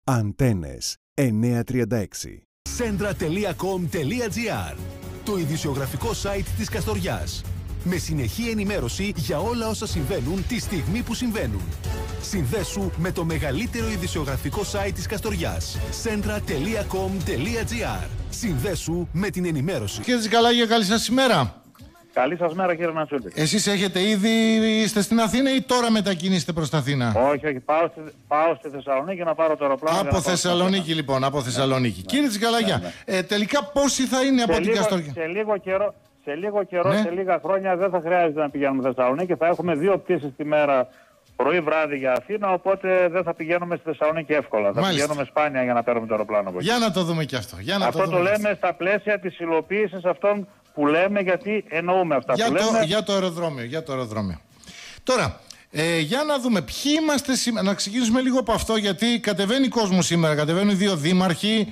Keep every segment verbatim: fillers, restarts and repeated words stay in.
Αντένες εννιακόσια τριάντα έξι. Σέντρα τελεία κομ τελεία τζι άρ. Το ειδησιογραφικό site της Καστοριάς. Με συνεχή ενημέρωση για όλα όσα συμβαίνουν τη στιγμή που συμβαίνουν. Συνδέσου με το μεγαλύτερο ειδησιογραφικό site της Καστοριάς. σέντρα τελεία κομ τελεία τζι άρ. Συνδέσου με την ενημέρωση. Κύριε Τζικαλάγια, καλή σας ημέρα. Καλή σας μέρα, κύριε Νασούλη. Εσείς έχετε ήδη, είστε στην Αθήνα ή τώρα μετακινήσετε προς την Αθήνα? Όχι, όχι, πάω στη, πάω στη Θεσσαλονίκη να πάρω το αεροπλάνο. Από Θεσσαλονίκη λοιπόν, από Θεσσαλονίκη. Ναι. Κύριε Τζικαλάγια, ναι, ναι. Ε, τελικά πόσοι θα είναι σε από λίγο, την Καστοριά? Σε λίγο καιρό, σε, λίγο καιρό ναι. σε λίγα χρόνια δεν θα χρειάζεται να πηγαίνουμε στη Θεσσαλονίκη. Θα έχουμε δύο πτήσεις τη μέρα, πρωί βράδυ για Αθήνα, οπότε δεν θα πηγαίνουμε στη Θεσσαλονίκη εύκολα. Μάλιστα. Θα πηγαίνουμε σπάνια για να παίρνουμε το αεροπλάνο. Για να το δούμε και αυτό. Για να αυτό το, το λέμε αυτό. Στα πλαίσια της υλοποίησης αυτών που λέμε, γιατί εννοούμε αυτά για που το, λέμε. Για το αεροδρόμιο, για το αεροδρόμιο. Τώρα, ε, για να δούμε ποιοι είμαστε σήμερα. Να ξεκινήσουμε λίγο από αυτό, γιατί κατεβαίνει κόσμο σήμερα. Κατεβαίνουν δύο δήμαρχοι.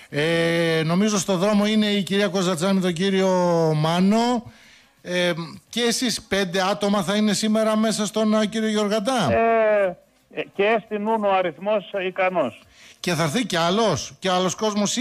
Ε, νομίζω στο δρόμο είναι η κυρία Κοζατσάνη με τον κύριο Μάνο. Ε, και εσείς πέντε άτομα θα είναι σήμερα μέσα στον uh, κύριο Γιοργαντά. Ε, και στην Ούνο ο αριθμός ικανός. Και θα έρθει κι άλλος, κι άλλος κόσμος ή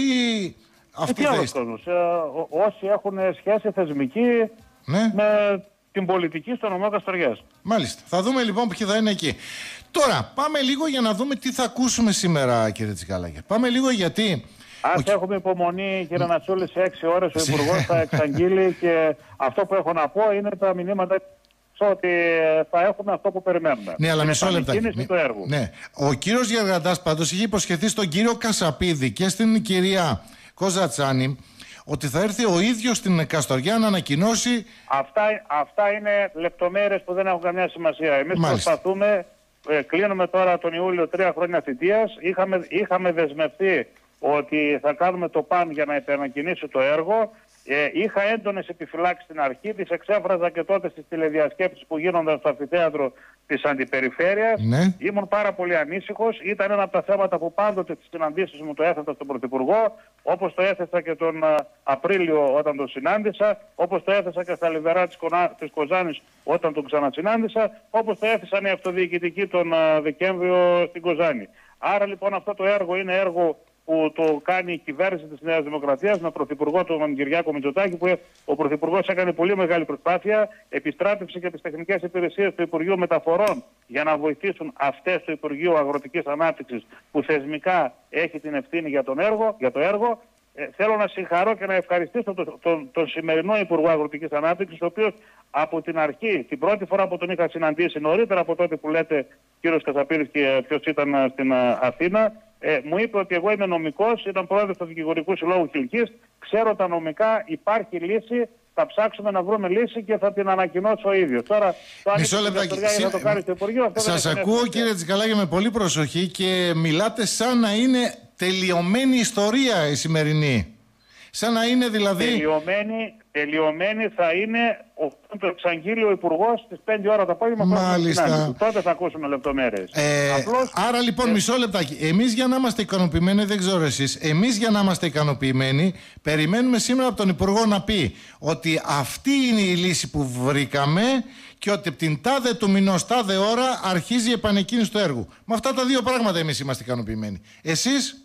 αυτή η θέση? Ε, όσοι έχουν σχέση θεσμική, ναι, με την πολιτική στο νομό Καστοριάς. Μάλιστα. Θα δούμε λοιπόν ποιοι θα είναι εκεί. Τώρα πάμε λίγο για να δούμε τι θα ακούσουμε σήμερα, κύριε Τζικαλάγια. Πάμε λίγο γιατί... Ας ο... έχουμε υπομονή, κύριε Νατσούλη, σε έξι ώρες ο Υπουργός θα εξαγγείλει και αυτό που έχω να πω είναι τα μηνύματα ότι θα έχουμε αυτό που περιμένουμε. Ναι, αλλά μισό λεπτάκι. Το έργο. Ναι. Ο κύριος Γεργαντάς πάντως είχε υποσχεθεί στον κύριο Κασαπίδη και στην κυρία Κοζατσάνη ότι θα έρθει ο ίδιος στην Καστοριά να ανακοινώσει... Αυτά, αυτά είναι λεπτομέρειες που δεν έχουν καμιά σημασία. Εμείς Μάλιστα. προσπαθούμε, ε, κλείνουμε τώρα τον Ιούλιο τρία χρόνια θητείας, είχαμε, είχαμε δεσμευτεί ότι θα κάνουμε το παν για να επανακινήσει το έργο. Ε, είχα έντονες επιφυλάξεις στην αρχή, τις εξέφραζα και τότε στις τηλεδιασκέψεις που γίνονταν στο αμφιθέατρο της Αντιπεριφέρειας. Ναι. Ήμουν πάρα πολύ ανήσυχος. Ήταν ένα από τα θέματα που πάντοτε στις συναντήσεις μου το έθετα στον Πρωθυπουργό, όπως το έθεσα και τον uh, Απρίλιο όταν τον συνάντησα, όπως το έθεσα και στα Λιβερά της, Κονα... της Κοζάνης όταν τον ξανασυνάντησα, όπως το έθεσαν οι αυτοδιοικητικοί τον uh, Δεκέμβριο στην Κοζάνη. Άρα λοιπόν αυτό το έργο είναι έργο που το κάνει η κυβέρνηση της Νέας Δημοκρατίας με πρωθυπουργό τον Κυριάκο Μητσοτάκη, που ο πρωθυπουργός έκανε πολύ μεγάλη προσπάθεια, επιστράτευσε και τις τεχνικές υπηρεσίες του Υπουργείου Μεταφορών για να βοηθήσουν αυτές του Υπουργείου Αγροτικής Ανάπτυξης που θεσμικά έχει την ευθύνη για, τον έργο, για το έργο. Ε, θέλω να συγχαρώ και να ευχαριστήσω τον, τον, τον σημερινό Υπουργό Αγροτικής Ανάπτυξης, ο οποίος από την αρχή, την πρώτη φορά που τον είχα συναντήσει, νωρίτερα από τότε που λέτε κύριος Κασαπίδης και ποιος ήταν στην Αθήνα, Ε, μου είπε ότι εγώ είμαι νομικός, ήταν πρόεδρος του Δικηγορικού Συλλόγου Χιλκής, ξέρω τα νομικά, υπάρχει λύση, θα ψάξουμε να βρούμε λύση και θα την ανακοινώσω ο ίδιος. Τώρα το Μισό λεπτάκι. θα το κάνει στο Υπουργείο. Σας ακούω κύριε Τζικαλάγια με πολύ προσοχή και μιλάτε σαν να είναι τελειωμένη ιστορία η σημερινή. Σαν να είναι δηλαδή... Τελειωμένη, τελειωμένη θα είναι ο, το εξαγγείλει ο Υπουργός στις πέντε ώρα το απόγευμα. Μάλιστα. Τότε θα ακούσουμε λεπτομέρειες. Ε, Απλώς, άρα λοιπόν ε... μισό λεπτάκι. Εμείς για να είμαστε ικανοποιημένοι, δεν ξέρω εσείς, εμείς για να είμαστε ικανοποιημένοι περιμένουμε σήμερα από τον Υπουργό να πει ότι αυτή είναι η λύση που βρήκαμε και ότι από την τάδε του μηνός, τάδε ώρα αρχίζει η επανεκκίνηση του έργου. Με αυτά τα δύο πράγματα εμείς είμαστε ικανοποιημένοι. Εσείς?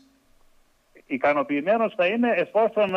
Ικανοποιημένος θα είναι εφόσον,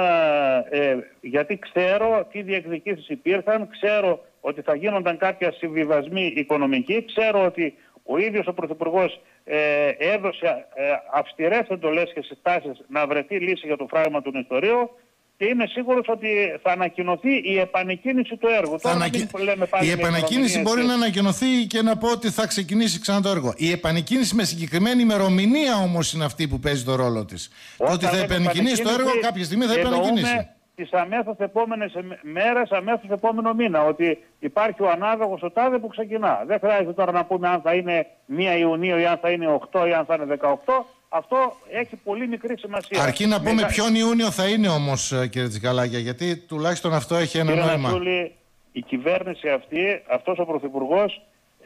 ε, γιατί ξέρω τι διεκδικήσεις υπήρχαν, ξέρω ότι θα γίνονταν κάποια συμβιβασμοί οικονομικοί, ξέρω ότι ο ίδιος ο Πρωθυπουργός ε, έδωσε ε, αυστηρές εντολές και συστάσεις να βρεθεί λύση για το φράγμα του νηστορείου και είμαι σίγουρος ότι θα ανακοινωθεί η επανεκκίνηση του έργου. Θα ανακοι... Η επανεκκίνηση μπορεί έτσι να ανακοινωθεί και να πω ότι θα ξεκινήσει ξανά το έργο. Η επανεκκίνηση με συγκεκριμένη ημερομηνία όμως είναι αυτή που παίζει το ρόλο της. Ότι θα επανεκκινήσει το έργο κάποια στιγμή θα επανεκκινήσει. Τις αμέσως επόμενες μέρες, αμέσως επόμενο μήνα, ότι υπάρχει ο ανάδοχος ο τάδε που ξεκινά. Δεν χρειάζεται τώρα να πούμε αν θα είναι μία Ιουνίου ή αν θα είναι οκτώ ή αν θα είναι δεκαοκτώ. Αυτό έχει πολύ μικρή σημασία. Αρκεί να πούμε Μεγα... ποιον Ιούνιο θα είναι όμως, κύριε Τζικαλάγια, γιατί τουλάχιστον αυτό έχει ένα κύριε νόημα. Νασούλη, η κυβέρνηση αυτή, αυτός ο Πρωθυπουργός,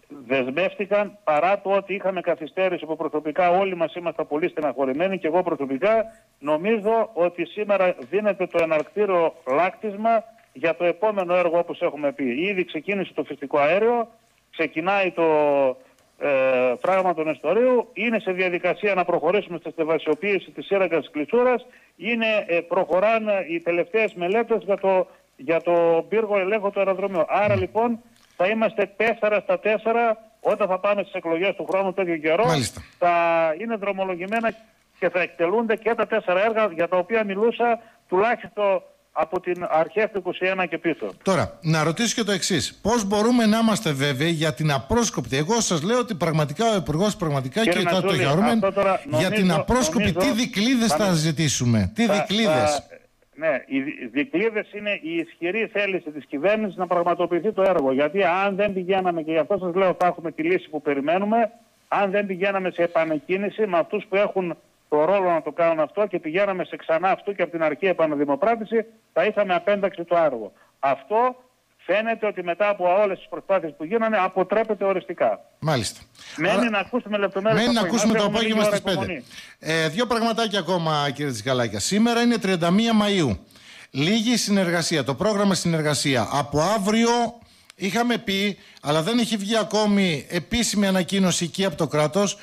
δεσμεύτηκαν παρά το ότι είχαμε καθυστέρηση που προσωπικά όλοι μας είμαστε πολύ στεναχωρημένοι και εγώ προσωπικά νομίζω ότι σήμερα δίνεται το εναρκτήριο λάκτισμα για το επόμενο έργο όπως έχουμε πει. Ήδη ξεκίνησε το φυσικό αέριο, ξεκινάει το, ε, φράγμα των Εστορίου. Είναι σε διαδικασία να προχωρήσουμε στη στεβασιοποίηση της σύραγγας της Κλεισούρας. Είναι, ε, προχωράνε οι τελευταίες μελέτες για το, για το πύργο ελέγχου του αεροδρομίου. Άρα λοιπόν θα είμαστε τέσσερα στα τέσσερα όταν θα πάμε στις εκλογές του χρόνου τέτοιο καιρό. Μάλιστα. Θα είναι δρομολογημένα και θα εκτελούνται και τα τέσσερα έργα για τα οποία μιλούσα τουλάχιστον από την αρχή του είκοσι ένα και πίσω. Τώρα, να ρωτήσω και το εξής. Πώς μπορούμε να είμαστε βέβαιοι για την απρόσκοπτη? Εγώ σας λέω ότι πραγματικά ο Υπουργός πραγματικά Κύριε και το Γιαρούμεν για την απρόσκοπτη νομίζω, τι δικλείδες θα, θα ζητήσουμε? Τι θα, δικλείδες? Θα, ναι, οι δικλείδες είναι η ισχυρή θέληση της κυβέρνησης να πραγματοποιηθεί το έργο. Γιατί αν δεν πηγαίναμε, και γι' αυτό σας λέω θα έχουμε τη λύση που περιμένουμε, αν δεν πηγαίναμε σε επανεκκίνηση με αυτούς που έχουν το ρόλο να το κάνουν αυτό και πηγαίναμε σε ξανά αυτού και από την αρχή επαναδημοπράτηση, θα είχαμε απένταξη το έργο. Αυτό φαίνεται ότι μετά από όλες τις προσπάθειες που γίνανε αποτρέπεται οριστικά. Μάλιστα. Μένει Άρα... να ακούσουμε λεπτομέρειες. Μένει να ακούσουμε το απόγευμα στις πέντε. Ε, δύο πραγματάκια ακόμα, κύριε Τσικαλάκια. Σήμερα είναι τριάντα μία Μαΐου. Λίγη συνεργασία, το πρόγραμμα συνεργασία. Από αύριο είχαμε πει, αλλά δεν έχει βγει ακόμη επίσημη ανακοίνωση εκεί από το κράτος,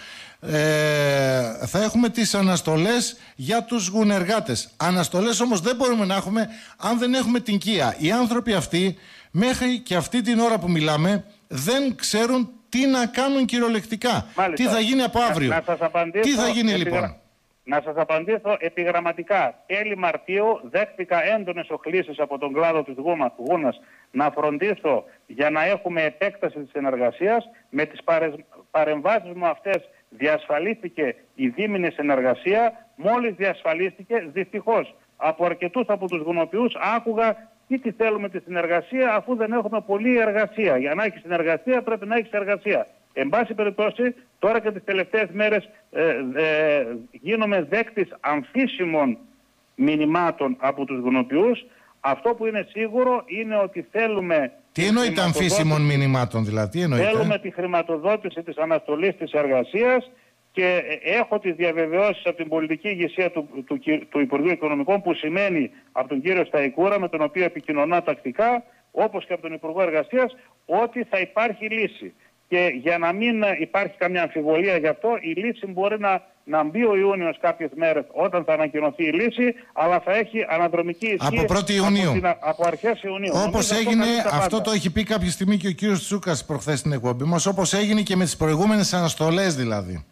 Ε, θα έχουμε τις αναστολές για τους γουνεργάτες. Αναστολές όμως δεν μπορούμε να έχουμε αν δεν έχουμε την ΚΙΑ. Οι άνθρωποι αυτοί μέχρι και αυτή την ώρα που μιλάμε δεν ξέρουν τι να κάνουν κυριολεκτικά. Μάλιστα. Τι θα γίνει από αύριο? Να, να σας απαντήσω, τι θα γίνει επιγρα... λοιπόν? Να σας απαντήσω επιγραμματικά. Τέλη Μαρτίου δέχτηκα έντονες οχλήσεις από τον κλάδο της Γούνας να φροντίσω για να έχουμε επέκταση της συνεργασίας. Με τις παρεμβάσεις μου αυτές διασφαλίστηκε η δίμηνη συνεργασία. Μόλις διασφαλίστηκε, δυστυχώς από αρκετούς από τους γουνοποιούς άκουγα τι τη θέλουμε τη συνεργασία αφού δεν έχουμε πολλή εργασία. Για να έχει συνεργασία πρέπει να έχει εργασία. Εν πάση περιπτώσει, τώρα και τις τελευταίες μέρες ε, ε, γίνομαι δέκτης αμφίσιμων μηνυμάτων από τους γουνοποιούς. Αυτό που είναι σίγουρο είναι ότι θέλουμε... Τι εννοείται αμφίσιμων μηνυμάτων δηλαδή? Τι εννοείται? Θέλουμε τη χρηματοδότηση της αναστολής της εργασίας και έχω τις διαβεβαιώσεις από την πολιτική ηγεσία του, του, του, του Υπουργείου Οικονομικών, που σημαίνει από τον κύριο Σταϊκούρα, με τον οποίο επικοινωνώ τακτικά, όπως και από τον Υπουργό Εργασίας, ότι θα υπάρχει λύση. Και για να μην υπάρχει καμιά αμφιβολία γι' αυτό, η λύση μπορεί να, να μπει ο Ιούνιος κάποιες μέρες όταν θα ανακοινωθεί η λύση, αλλά θα έχει αναδρομική ισχύ από πρώτη Ιουνίου. Από, την, από αρχές Ιουνίου. Όπως έγινε, αυτό, αυτό το έχει πει κάποια στιγμή και ο κύριος Τσούκας προχθές στην εκπομπή μας, όπως έγινε και με τις προηγούμενες αναστολές δηλαδή.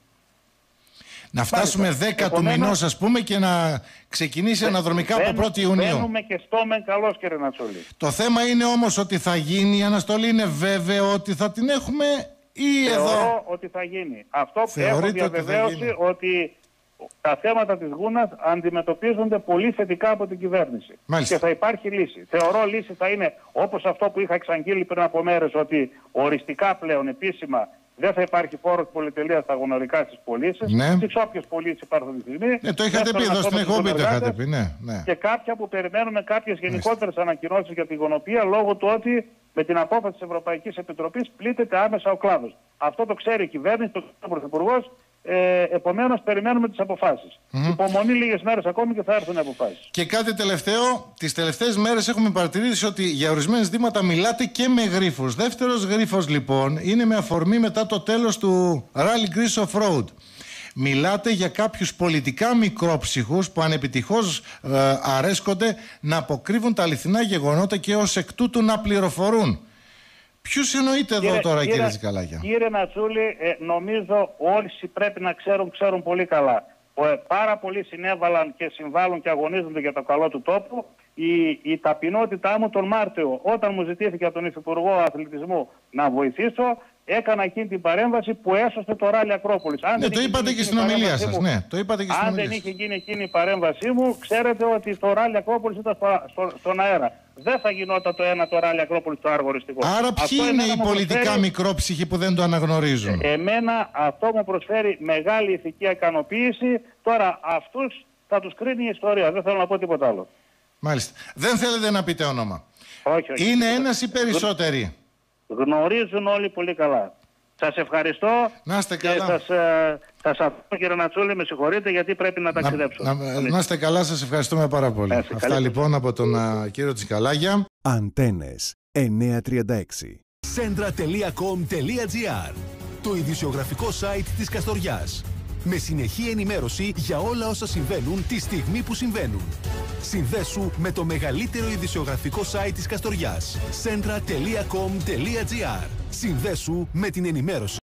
Να φτάσουμε δέκα του μηνός, ας πούμε, και να ξεκινήσει αναδρομικά από πρώτη Ιουνίου. Μπαίνουμε και στο μεν καλώς, κύριε Νατσούλη. Το θέμα είναι όμως ότι θα γίνει η αναστολή. Είναι βέβαιο ότι θα την έχουμε ή Θεωρώ εδώ? Θεωρώ ότι θα γίνει. Αυτό που έχω διαβεβαίωση ότι, ότι τα θέματα της Γούνας αντιμετωπίζονται πολύ θετικά από την κυβέρνηση. Μάλιστα. Και θα υπάρχει λύση. Θεωρώ λύση θα είναι όπως αυτό που είχα εξαγγείλει πριν από μέρες, ότι οριστικά πλέον επίσημα δεν θα υπάρχει φόρος πολυτελείας στα γουνορικά στις πωλήσεις. Ναι. Στις όποιες πωλήσεις υπάρχουν τη στιγμή. Ναι, το είχατε πει εδώ στην εκπομπή, το είχατε πει. Ναι, ναι. Και κάποια που περιμένουμε κάποιες γενικότερες ανακοινώσεις για την γονοπία, λόγω του ότι με την απόφαση της Ευρωπαϊκής Επιτροπής πλήττεται άμεσα ο κλάδος. Αυτό το ξέρει η κυβέρνηση, το ξέρει ο Πρωθυπουργός. Ε, επομένως περιμένουμε τις αποφάσεις. Mm-hmm. Υπομονή λίγες μέρες ακόμη και θα έρθουν οι αποφάσεις. Και κάτι τελευταίο, τις τελευταίες μέρες έχουμε παρατηρήσει ότι για ορισμένα ζητήματα μιλάτε και με γρίφους. Δεύτερος γρίφος λοιπόν είναι με αφορμή μετά το τέλος του Rally Greece Off-Road. Μιλάτε για κάποιους πολιτικά μικρόψυχους που ανεπιτυχώς ε, αρέσκονται να αποκρύβουν τα αληθινά γεγονότα και ως εκ τούτου να πληροφορούν. Ποιους εννοείτε εδώ κύριε, τώρα, κύριε, κύριε Τσικαλάκια? Κύριε Νατσούλη, ε, νομίζω όλοι πρέπει να ξέρουν, ξέρουν πολύ καλά. Ε, πάρα πολλοί συνέβαλαν και συμβάλλουν και αγωνίζονται για το καλό του τόπου. Η, η ταπεινότητά μου τον Μάρτιο, όταν μου ζητήθηκε από τον Υφυπουργό Αθλητισμού να βοηθήσω, έκανα εκείνη την παρέμβαση που έσωσε το Ράλι Ακρόπολης. Ναι, το είπατε και στην ομιλία σας. Ναι, το είπατε και στην αν ομιλία δεν είχε γίνει εκείνη η παρέμβασή μου, ξέρετε ότι το Ράλι Ακρόπολης ήταν στο, στο, στον αέρα. Δεν θα γινόταν το ένα το Ράλι Ακρόπολης το αργοριστικό. Άρα ποιοι αυτό είναι οι πολιτικά προσφέρει... μικρόψυχοι που δεν το αναγνωρίζουν? Ε, εμένα αυτό μου προσφέρει μεγάλη ηθική ικανοποίηση. Τώρα αυτούς θα τους κρίνει η ιστορία. Δεν θέλω να πω τίποτα άλλο. Μάλιστα. Δεν θέλετε να πείτε όνομα? Όχι, όχι. Είναι ένας ή περισσότεροι? Γνωρίζουν όλοι πολύ καλά. Σας ευχαριστώ. Να είστε καλά. Και σας, ε, σας αφήνω, κύριε Νατσούλη, με συγχωρείτε γιατί πρέπει να ταξιδέψω. Να, να, να είστε καλά, σας ευχαριστούμε πάρα πολύ. Αυτά καλή. Λοιπόν από τον uh, κύριο Τσικαλάκια. Αντένες εννιακόσια τριάντα έξι Centra τελεία com τελεία gr. το ειδησιογραφικό site της Καστοριάς. Με συνεχή ενημέρωση για όλα όσα συμβαίνουν τη στιγμή που συμβαίνουν. Συνδέσου με το μεγαλύτερο ειδησιογραφικό site της Καστοριάς. centra τελεία com τελεία gr. Συνδέσου με την ενημέρωση.